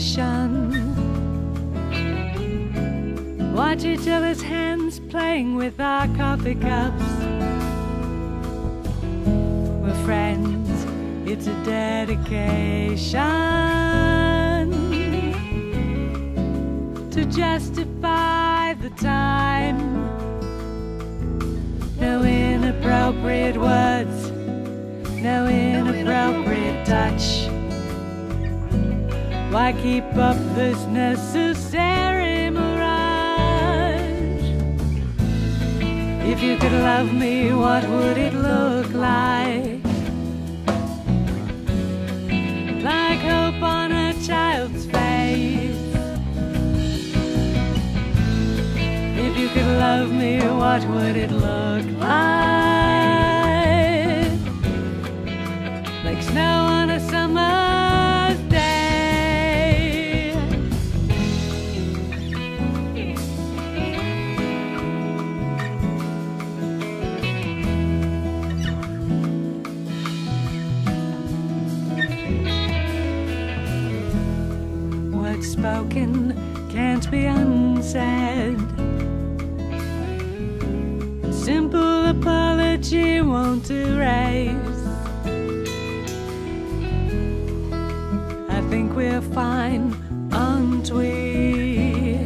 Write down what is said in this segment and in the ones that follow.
Watch each other's hands playing with our coffee cups. We're friends, it's a dedication to justify the time. No inappropriate words, no inappropriate touch. Why keep up this necessary mirage? If you could love me, what would it look like? Like hope on a child's face. If you could love me, what would it look like? Like snow on a summer's day. Words spoken can't be unsaid. Simple apology won't erase. I think we're fine, aren't we?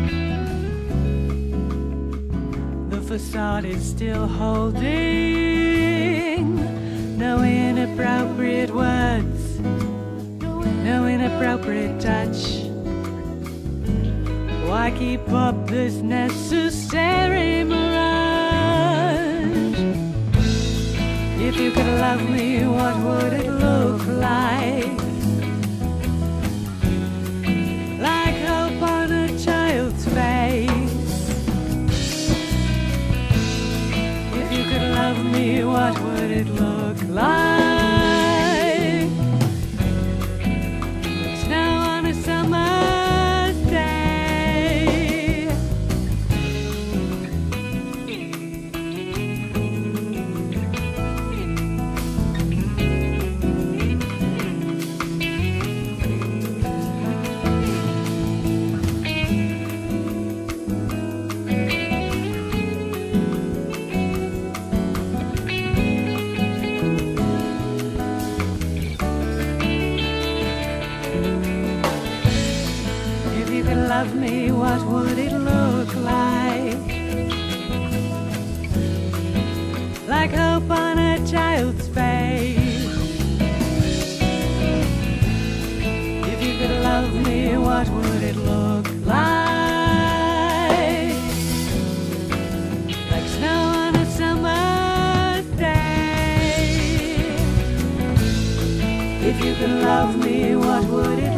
The facade is still holding. No inappropriate words, no inappropriate touch. Why keep up this necessary mirage? If you could love me, what would it look like? Like hope on a child's face. If you could love me, what would it look like? Like snow on a summer's day. If you could love me, what would it look like? Like hope on a child's face. If you could love me, what would it look like? Like snow on a summer's day. If you could love me, what would it